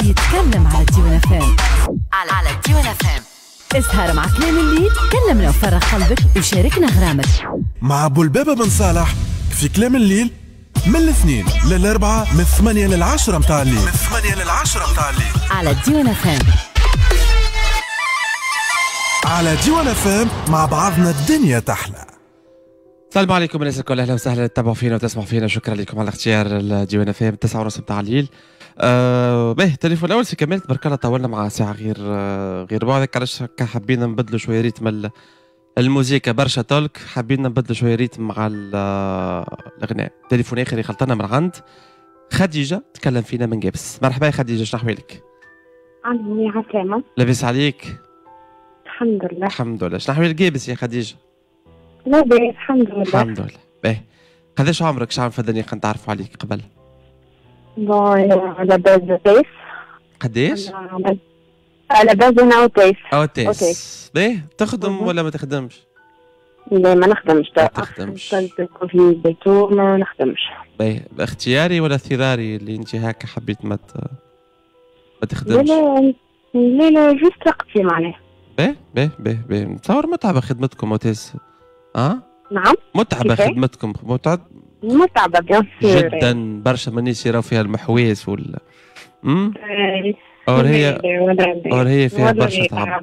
يتكلم على الديوان فام. على الديوان فام اسهر مع كلام الليل، كلمنا وفرغ قلبك وشاركنا غرامك مع ابو البابا بن صالح في كلام الليل من الاثنين للاربعاء من 8 لل10 متاع الليل. على الديوان فام. على ديوان فام مع بعضنا الدنيا تحلى. السلام عليكم الناس الكل، اهلا وسهلا تتابعوا فينا وتسمعوا فينا. شكرا لكم على اختيار الديوان فام 9:30 متاع الليل. باهي التليفون الاول سي كمال تبارك الله، طولنا مع ساعه غير بعدك، علاش هكا حبينا نبدلوا شويه ريتم الموسيقى برشا تولك، حبينا نبدلوا شويه ريتم مع الاغناء. تليفون اخر يخلطنا من عند خديجه تكلم فينا من جابس. مرحبا يا خديجه، شنو احوالك؟ عندي عسلامة. لاباس عليك؟ الحمد لله. الحمد لله. شنو احوال جابس يا خديجه؟ لاباس الحمد لله. الحمد لله. باهي قداش عمرك؟ شعب في الدنيا خلينا نتعرفوا عليك قبل. بون على باز تيس. قداش؟ على باز انا وتيس. تيس. باهي تخدم ولا ما تخدمش؟ لا ما نخدمش. ما تخدمش. في البيتو ما نخدمش. باهي اختياري ولا اضطراري اللي انت هكا حبيت ما تخدمش؟ لا جوست وقتي معناها. باهي نتصور متعبة خدمتكم وتيس. نعم متعبة خدمتكم. متعبة بيان سور جدا. برشا من الناس يراو فيها المحواس وال اور هي فيها برشا تعب.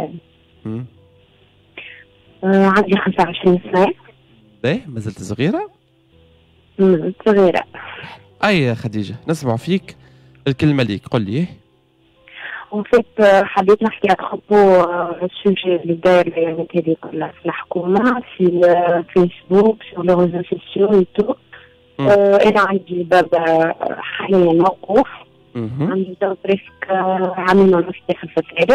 عندي 25 سنة. باهي مازلت صغيرة؟ مازلت صغيرة. أي يا خديجة نسمع فيك، الكلمة ليك قل لي. وفيت حبيت نحكي على خطو السوجي اللي داير الايامات هذه كلها في الحكومة، في الفيسبوك، في لي ريزو سوسيو ايتو. أنا عندي باب حاليا موقوف. عندي تو بريسك عامين ونص داخل في الثالث.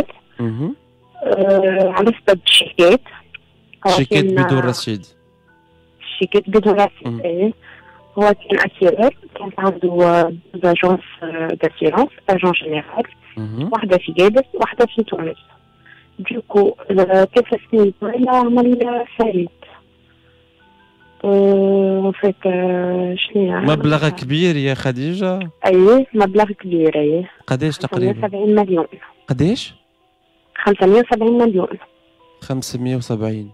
على سبب الشيكات. شيكات بدون رصيد. شيكات بدون رصيد. ايه هو كان اسيرور، كانت عنده اجونس داسيرونس، اجون جينيرال. واحدة في جابس واحدة في تونس. دوكو 3 سنين طويلة عمل فايت. وفات شنو مبلغ كبير يا خديجة؟ أيه مبلغ كبير. أيه قداش تقريبا؟ 570 مليون. قداش؟ 570 مليون. 570.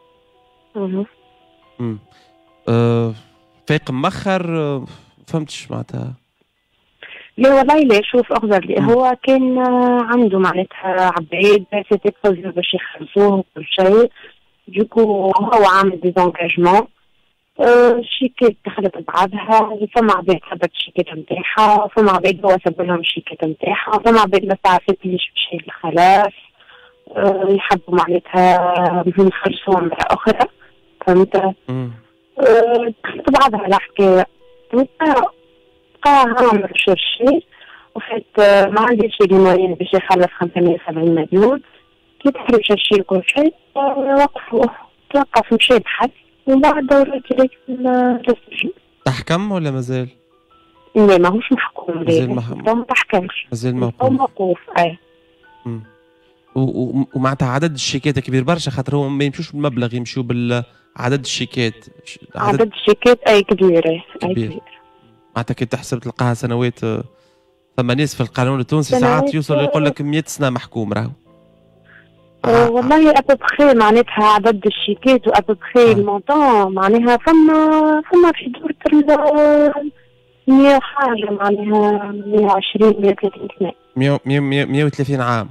فايق مخر فهمتش معناتها. لا والله لا، شوف اخضر لي هو كان عنده معناتها عباد سيتي بروجي باش يخلصوه وكل شيء. دوكو هو عامل ديزونجاجمون. شيكات دخلت بعضها، فما عباد حبت الشيكات نتاعها، فما عباد هو سب لهم الشيكات نتاعها، فما عباد ما تعرفتليش باش الخلاص يحبوا معناتها يخلصوها مرة أخرى. فهمت؟ دخلت بعضها الحكاية. عامل شرشي وفات ما عنديش لي موين باش يخلص 570 مليون. كي دخل شرشي وكل شيء توقف مشى يبحث ومن بعد دورت لي السجن. تحكم ولا مازال؟ لا ماهوش محكوم. مازال ما تحكمش. مازال موقوف. اي ومعناتها عدد الشيكات كبير برشا، خاطر هو ما يمشوش بالمبلغ، يمشوا بالعدد الشيكات. عدد الشيكات اي كبير. معناتها كي تحسب تلقاها سنوات. فما ناس في القانون التونسي ساعات يوصل يقول لك 100 سنه محكوم راهو. والله ابوبخي معناتها عدد الشيكات وابوبخي المونطون معناها فما في دورة 100 حاجه معناها 120 130 سنه. 130 عام.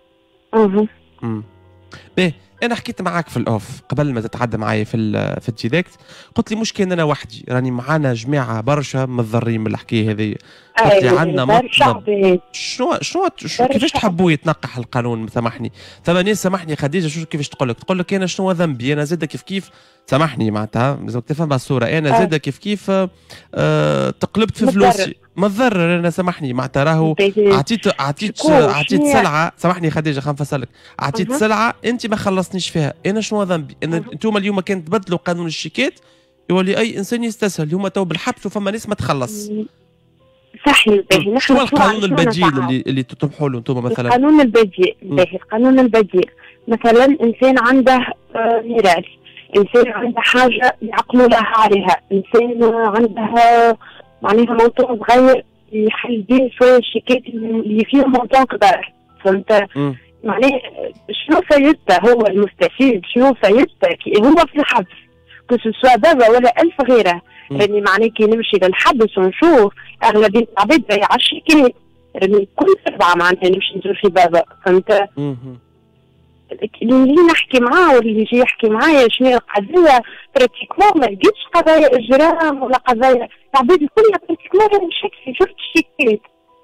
باهي انا حكيت معاك في الاوف قبل ما تتعدى معايا في الديريكت، قلت لي مش كان انا وحدي، راني معانا جماعه برشا متضررين من الحكايه هذه. قلت لي عندنا مطلب. شنو كيفاش تحبوا يتنقح القانون؟ سامحني ثم ناس سامحني خديجه شو كيفاش تقول لك انا شنو ذنبي؟ انا زاد كيف سامحني معناتها لازم تفهم الصوره. انا زاد كيف تقلبت في فلوسي متضرر. انا سامحني معناتها راهو عطيت سلعه. سامحني خديجه خلينا نفسرلك. عطيت سلعه انت ما خلصتنيش فيها، انا شنو ذنبي؟ انتم اليوم كان تبدلوا قانون الشيكات يولي اي انسان يستسهل. هما تو بالحبس وفما ناس ما تخلص. صحيح. باهي شو القانون البديل اللي تطمحوا له انتم مثلا؟ القانون البديل. باهي القانون البديل مثلا انسان عنده ميراث، انسان عنده حاجه يعقلوا لها عليها، انسان عنده معناها موضوع صغير يحل به شويه الشيكات اللي فيهم مونطون كبار. فهمت؟ معناه شنو فايدته هو المستفيد؟ شنو فايدته هو في الحبس؟ كسوا بابا ولا ألف غيره. راني معناه كي نمشي للحبس ونشوف أغلبية العباد بايعة الشيكات، راني كل 4 معناها نمشي نزور في بابا. فهمت؟ اللي نحكي معاه واللي يجي يحكي معايا شنو القضيه براتيكمون ما لقيتش قضايا اجرام ولا قضايا العباد كلها براتيكمون راني شاكسي شفت الشيكات.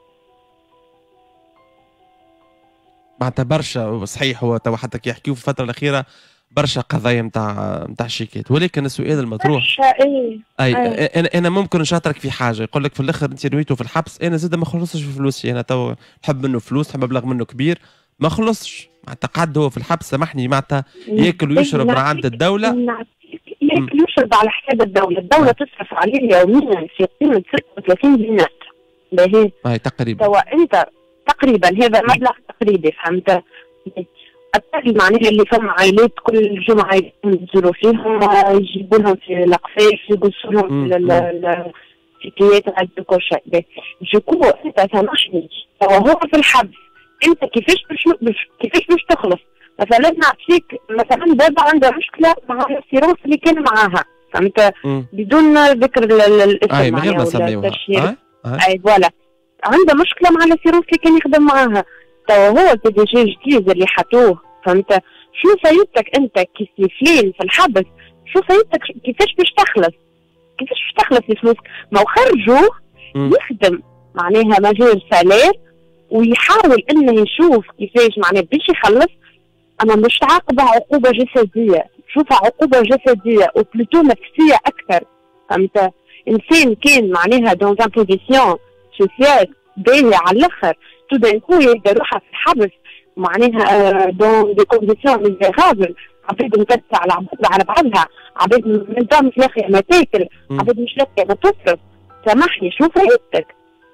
معناتها برشا صحيح. هو توا حتى كي يحكيو في الفتره الاخيره برشا قضايا نتاع الشيكات، ولكن السؤال المطروح برشا انا ممكن نشاطرك في حاجه. يقول لك في الاخر انت نويتو في الحبس، انا زاد ما خلصش في فلوسي. انا توا نحب منه فلوس، نحب مبلغ منه كبير، ما خلصش. معناتها قعد هو في الحبس سامحني معناتها ياكل ويشرب من عند الدوله. ياكل ويشرب على حساب الدوله. الدوله تصرف عليه يوميا في قيمه 36 دينار. باهي هاي تقريبا. سواء انت تقريبا هذا مبلغ تقريبي. فهمت؟ الطفل معناها اللي فما عائلات كل جمعه ينزلوا فيهم يجيبوا لهم في القفاف يقصوا لهم في تياتر كل شيء. جوكو انت سامحني هو في الحبس، انت كيفاش باش تخلص؟ مثلا نعطيك مثلا بابا عنده مشكله مع الاسيرونس اللي كان معاها. فهمت؟ بدون ذكر الاسم معناها ولا التشهير. اي فوالا عنده مشكله مع الاسيرونس اللي كان يخدم معاها. توا هو البي دي جي جديد اللي حطوه. فهمت؟ شو فايدتك انت كسيفلين في الحبس؟ شو فايدتك؟ كيفاش باش تخلص؟ كيفاش باش تخلص الفلوس؟ ما هو خرجوه يخدم معناها مجال سالير ويحاول انه يشوف كيفاش معناها باش يخلص. انا مش عاقبه عقوبه جسديه، شوفها عقوبه جسديه وبلوتو نفسيه اكثر. فهمت؟ انسان كان معناها دون ان بوزيسيون سوسيال باهي على الاخر، تو دان كو يلقى روحها في الحبس معناها دون دي كونديسيون ميزيرابل، عباد مكتسة على بعضها، عباد من مش لاقيه ما تاكل، عباد مش لاقيه ما تصرف. سامحني شو فايدتك؟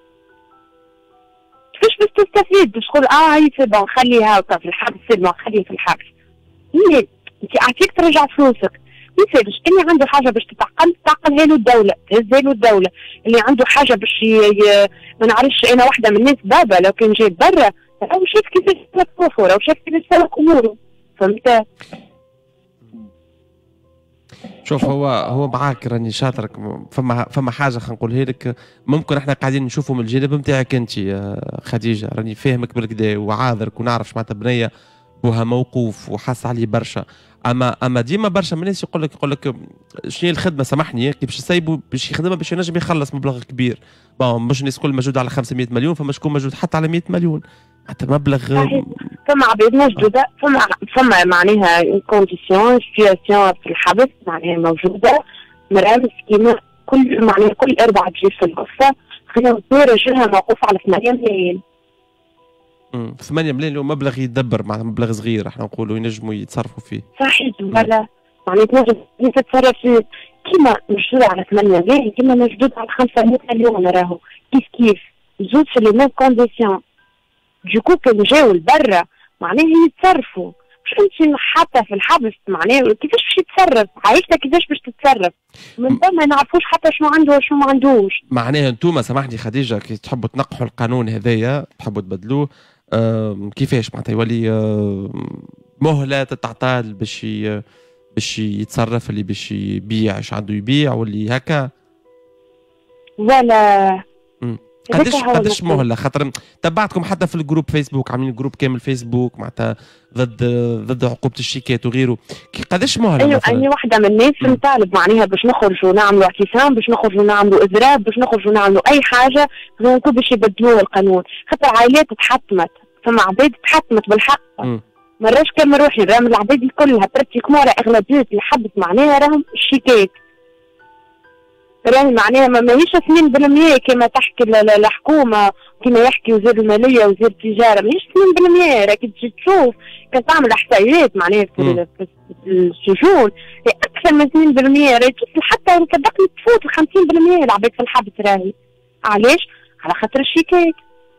كيفاش باش تستفيد؟ باش تقول هاي سي بون خليها هكا في الحبس، سي بون خليها في الحبس. ليه؟ انت عافيك ترجع فلوسك. ما يصيرش اللي عنده حاجه باش تعقلها له الدوله، تهزها له الدوله. اللي عنده حاجه باش ما نعرفش انا واحده من الناس بابا لو كان جاي برا راهو شاف كيفاش سلك خوفه، راهو شاف كيفاش سلك اموره. فهمت؟ شوف هو معاك راني شاطرك. فما حاجه خلينا نقولها لك، ممكن احنا قاعدين نشوفوا من الجانب نتاعك انت خديجه. راني فاهمك بالكدا وعاذرك ونعرف معناتها بنيه بوها موقوف وحاس عليه برشا. اما ديما برشا من الناس يقول لك شنو الخدمه سامحني كي باش يسيبوا باش يخدمها باش ينجم يخلص مبلغ كبير. مش الناس الكل موجود على 500 مليون، فما شكون موجود حتى على 100 مليون. حتى مبلغ فما عباد موجوده، فما معناها كونديسيون سيتياسيون في الحبس معناها موجوده. مرأة مسكينه كل معناها كل 4 تجي في القصه خلينا نقول رجلها موقوف على 8 ملايين. 8 ملايين اللي هو مبلغ يدبر، معناها مبلغ صغير احنا نقولوا ينجموا يتصرفوا فيه. صحيح ولا معناها تنجم تتصرف فيه كيما مشدود على 8 ملايين كيما مشدود على 500 مليون. راهو كيف زود في لي ميم كونديسيون. دوكو كان جاو لبرا معناها يتصرفوا. مش انت حتى في الحبس معناها كيفاش باش يتصرف؟ عائلتك كيفاش باش تتصرف؟ من ثم ما نعرفوش حتى شنو عنده وشنو ما عندوش. معناها انتوما سامحني خديجه كي تحبوا تنقحوا القانون هذايا تحبوا تبدلوه كيفاش معناتها يولي مهله تتعطى باش يتصرف، اللي باش يبيع ايش عنده يبيع واللي هكا ولا قداش مهله؟ خاطر تبعتكم حتى في الجروب فيسبوك، عاملين جروب كامل فيسبوك معناتها ضد عقوبه الشيكات وغيره. قداش مهله؟ ايوه اني واحده من الناس نطالب معناها باش نخرجوا نعملوا اعتصام، باش نخرجوا نعملوا اضراب، باش نخرجوا نعملوا اي حاجه باش يبدلوا القانون. خاطر عائلات تحطمت، فما عباد تحطمت بالحق. مراش كان روحي راهم العباد كلها براتيكمون اغلبيه اللي حبت معناها راهم الشيكات. راهي معناها ماهيش 2% كما تحكي الحكومه كما يحكي وزير الماليه وزير التجاره، ماهيش 2%. راك تجي تشوف كان تعمل احصائيات معناها في السجون اكثر من 2%. راهي توصل حتى صدقني تفوت ال 50% العباد في الحبس. راهي علاش؟ على خاطر الشيكات.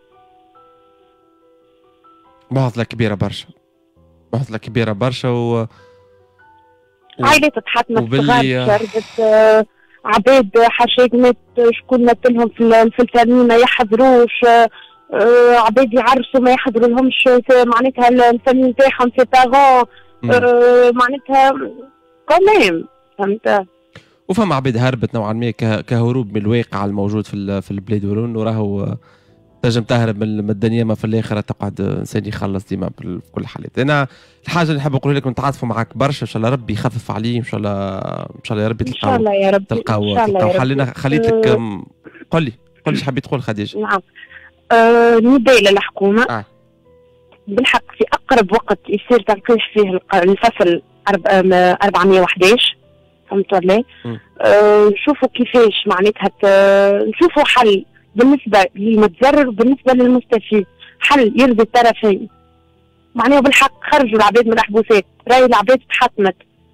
معضله كبيره برشا، معضله كبيره برشا عائلات تحطمت صغار شردت عباد حاشاك مات شكون ماتلهم في الفامي ما يحضروش، عباد يعرسوا ما يحضروا لهمش معناتها الفامي نتاعهم سي بارون، معناتها كوميم فهمت. وفما عباد هربت نوعا ما كهروب من الواقع الموجود في البلاد، ولو راهو تنجم تهرب من الدنيا، ما في الاخر تقعد انسان يخلص ديما في كل الحالات. انا الحاجه اللي نحب نقول لك نتعاطفوا معك برشا، ان شاء الله ربي يخفف عليه، ان شاء الله يا ربي ان شاء الله يا ربي تلقاو حل. خليت لك قل لي ايش حبيت تقول خديجه؟ نعم نداء للحكومه بالحق في اقرب وقت يصير تنقيح فيه الفصل 411 فهمت ولا؟ نشوفوا كيفاش معناتها نشوفوا حل بالنسبه للمتضرر وبالنسبه للمستفيد، حل يرضي الطرفين معناها بالحق. خرجوا العباد من الحبوسات، راهي العباد تحطمت.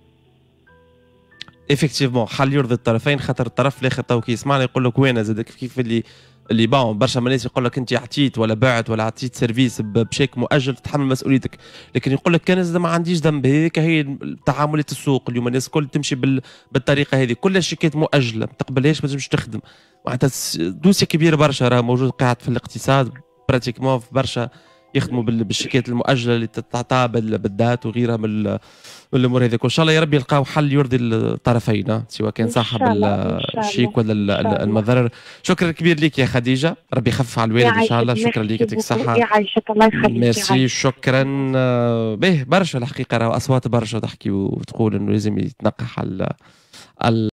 ايفيكتيفمون حل يرضي الطرفين، خاطر الطرف الاخر تو كي يسمعنا يقول لك وين زاد كيف اللي باعوا برشا من الناس يقول لك انت عطيت ولا بعت ولا عطيت سيرفيس بشيك مؤجل تتحمل مسؤوليتك، لكن يقول لك كان زاد ما عنديش ذنب. هيك هي تعاملات السوق اليوم، الناس الكل تمشي بالطريقه هذه، كل الشيكات مؤجله ما تقبلهاش ما تنجمش تخدم. معناتها دوسي كبير برشا راه موجود قاعد في الاقتصاد براتيكمون في برشا يخدموا بالشيكات المؤجله اللي تتعطى بالذات وغيرها من الامور هذيك. وان شاء الله يا ربي يلقاو حل يرضي الطرفين سواء كان صاحب الشيك ولا المضرر. شكرا كبير لك يا خديجه، ربي يخفف على الوالد ان شاء الله. شكرا لك يعطيك الصحه. يعيشك الله يخليك. ميرسي شكرا. به برشا الحقيقه راه اصوات برشا تحكي وتقول انه لازم يتنقح على